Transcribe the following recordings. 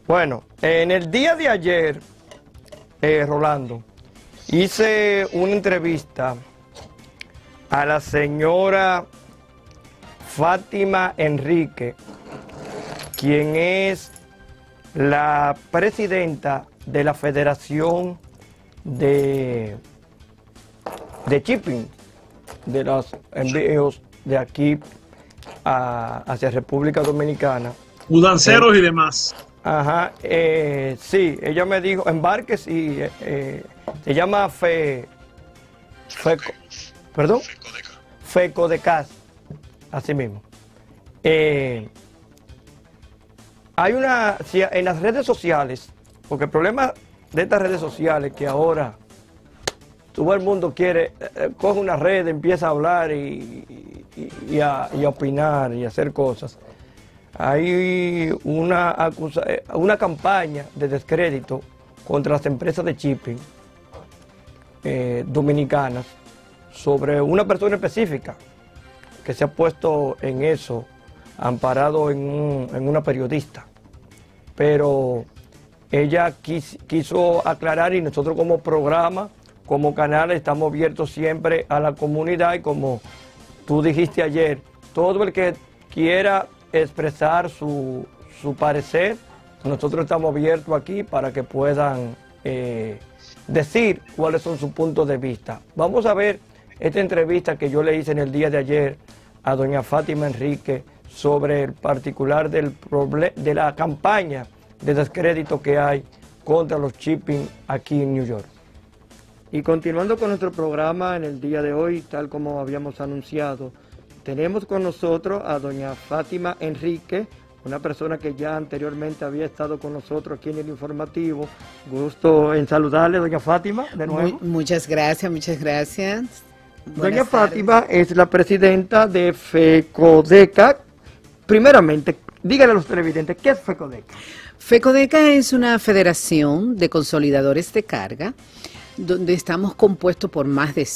Bueno, en el día de ayer, Rolando, hice una entrevista a la señora Fátima Enrique, quien es la presidenta de la Federación de Shipping, de los envíos de aquí hacia República Dominicana. Mudanceros y demás. Ajá, sí, ella me dijo, embarques y se llama perdón, FECODECAS, así mismo. Hay en las redes sociales, porque el problema de estas redes sociales que ahora todo el mundo quiere, coge una red, empieza a hablar y a opinar y a hacer cosas. Hay una campaña de descrédito contra las empresas de shipping dominicanas sobre una persona específica que se ha puesto en eso, amparado en una periodista. Pero ella quiso aclarar, y nosotros como programa, como canal, estamos abiertos siempre a la comunidad, y como tú dijiste ayer, todo el que quiera expresar su parecer, nosotros estamos abiertos aquí para que puedan decir cuáles son sus puntos de vista. Vamos a ver esta entrevista que yo le hice en el día de ayer a doña Fátima Enrique sobre el particular de la campaña de descrédito que hay contra los shipping aquí en New York. Y continuando con nuestro programa en el día de hoy, tal como habíamos anunciado, tenemos con nosotros a doña Fátima Enrique, una persona que ya anteriormente había estado con nosotros aquí en el informativo. Gusto en saludarle, doña Fátima, de nuevo. Muchas gracias, muchas gracias. Doña Fátima es la presidenta de FECODECA. Primeramente, dígale a los televidentes, ¿qué es FECODECA? FECODECA es una federación de consolidadores de carga, donde estamos compuestos por más de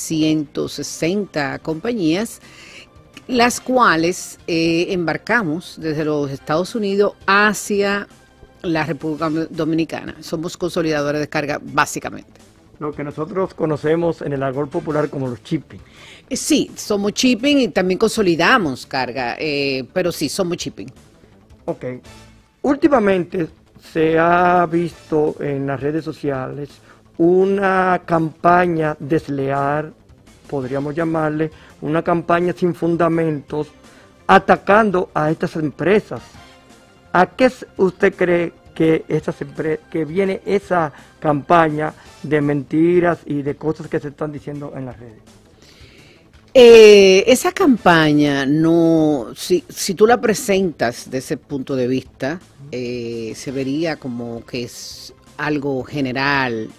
160 compañías, las cuales embarcamos desde los Estados Unidos hacia la República Dominicana. Somos consolidadores de carga, básicamente. Lo que nosotros conocemos en el argot popular como los shipping. Sí, somos shipping y también consolidamos carga, pero sí, somos shipping. Ok. Últimamente se ha visto en las redes sociales una campaña desleal, podríamos llamarle, una campaña sin fundamentos, atacando a estas empresas. ¿A qué usted cree que viene esa campaña de mentiras y de cosas que se están diciendo en las redes? Esa campaña, no, si tú la presentas de ese punto de vista, se vería como que es algo general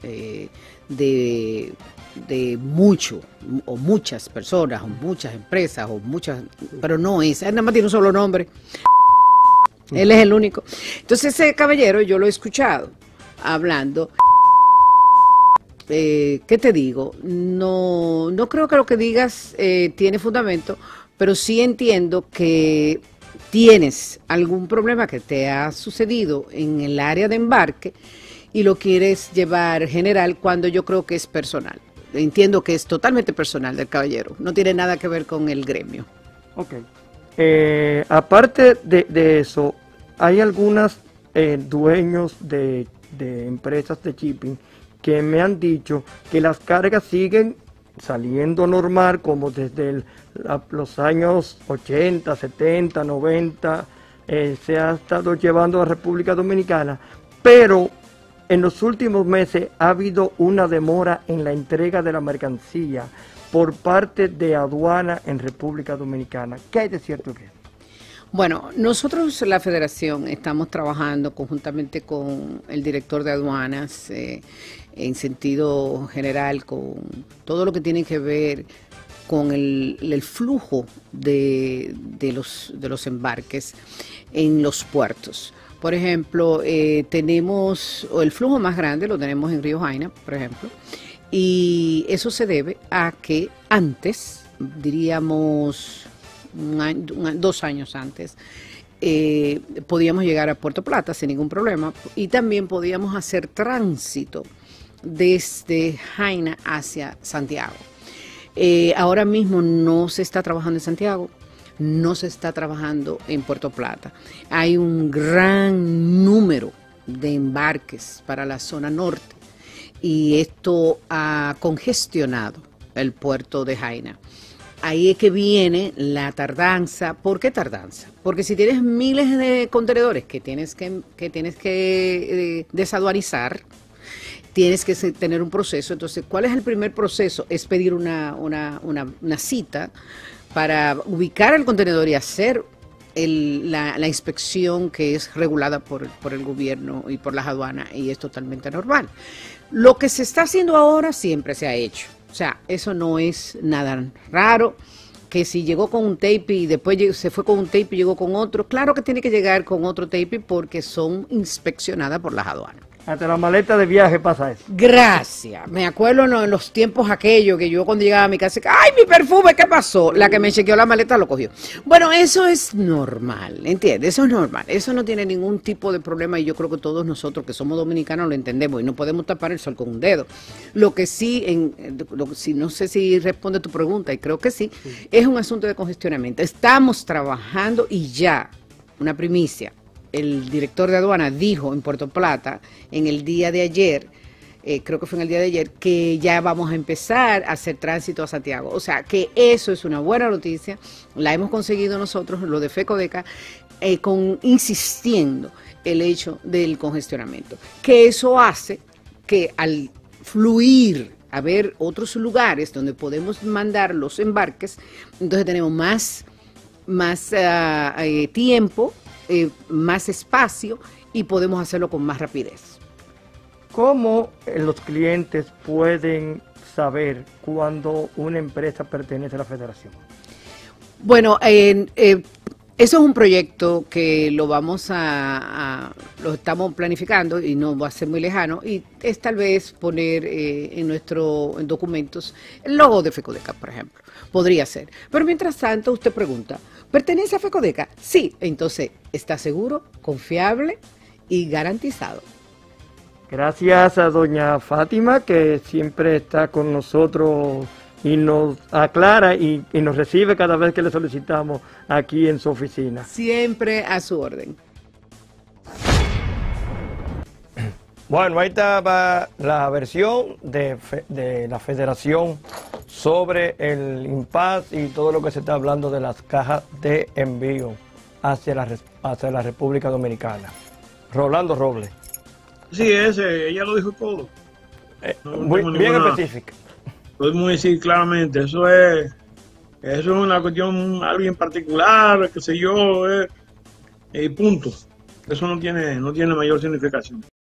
de mucho, o muchas personas, o muchas empresas, o muchas, pero no es, él nada más tiene un solo nombre, él es el único. Entonces ese caballero yo lo he escuchado hablando. ¿Qué te digo? No creo que lo que digas tiene fundamento, pero sí entiendo que tienes algún problema que te ha sucedido en el área de embarque y lo quieres llevar general cuando yo creo que es personal. Entiendo que es totalmente personal del caballero, no tiene nada que ver con el gremio. Ok. Aparte de eso, hay algunos dueños de empresas de shipping que me han dicho que las cargas siguen saliendo normal como desde los años 80, 70, 90, se ha estado llevando a República Dominicana, pero en los últimos meses ha habido una demora en la entrega de la mercancía por parte de aduana en República Dominicana. ¿Qué hay de cierto en eso? Bueno, nosotros, la Federación, estamos trabajando conjuntamente con el director de aduanas en sentido general con todo lo que tiene que ver con el flujo de los embarques en los puertos. Por ejemplo, tenemos el flujo más grande, lo tenemos en Río Jaina, por ejemplo, y eso se debe a que antes, diríamos 2 años antes, podíamos llegar a Puerto Plata sin ningún problema y también podíamos hacer tránsito desde Jaina hacia Santiago. Ahora mismo no se está trabajando en Santiago, no se está trabajando en Puerto Plata. Hay un gran número de embarques para la zona norte y esto ha congestionado el puerto de Jaina. Ahí es que viene la tardanza. ¿Por qué tardanza? Porque si tienes miles de contenedores que tienes que desaduanizar, tienes que tener un proceso. Entonces, ¿cuál es el primer proceso? Es pedir una cita para ubicar el contenedor y hacer la inspección que es regulada por el gobierno y por las aduanas, y es totalmente normal. Lo que se está haciendo ahora siempre se ha hecho. O sea, eso no es nada raro, que si llegó con un tape y después se fue con un tape y llegó con otro, claro que tiene que llegar con otro tape porque son inspeccionadas por las aduanas. Hasta la maleta de viaje pasa eso. Gracias. Me acuerdo en los tiempos aquellos que yo cuando llegaba a mi casa, ¡ay, mi perfume! ¿Qué pasó? La que me chequeó la maleta lo cogió. Bueno, eso es normal, ¿entiendes? Eso es normal. Eso no tiene ningún tipo de problema y yo creo que todos nosotros que somos dominicanos lo entendemos y no podemos tapar el sol con un dedo. Lo que sí, no sé si responde tu pregunta y creo que sí, es un asunto de congestionamiento. Estamos trabajando y ya, una primicia. El director de aduana dijo en Puerto Plata en el día de ayer, creo que fue en el día de ayer, que ya vamos a empezar a hacer tránsito a Santiago. O sea, que eso es una buena noticia, la hemos conseguido nosotros, lo de FECODECA, insistiendo el hecho del congestionamiento. Que eso hace que al fluir a ver otros lugares donde podemos mandar los embarques, entonces tenemos más tiempo, más espacio y podemos hacerlo con más rapidez. ¿Cómo los clientes pueden saber cuando una empresa pertenece a la federación? Bueno, eso es un proyecto que lo estamos planificando y no va a ser muy lejano y es tal vez poner en documentos el logo de FECODECA, por ejemplo. Podría ser. Pero mientras tanto usted pregunta, ¿pertenece a FECODECA? Sí. Entonces, está seguro, confiable y garantizado. Gracias a doña Fátima, que siempre está con nosotros y nos aclara y nos recibe cada vez que le solicitamos aquí en su oficina. Siempre a su orden. Bueno, ahí estaba la versión de la federación sobre el impasse y todo lo que se está hablando de las cajas de envío hacia la República Dominicana. Rolando Robles. Sí, ella lo dijo todo. Bien específica. Podemos decir claramente, eso es una cuestión, algo en particular, qué sé yo, y punto. Eso no tiene mayor significación.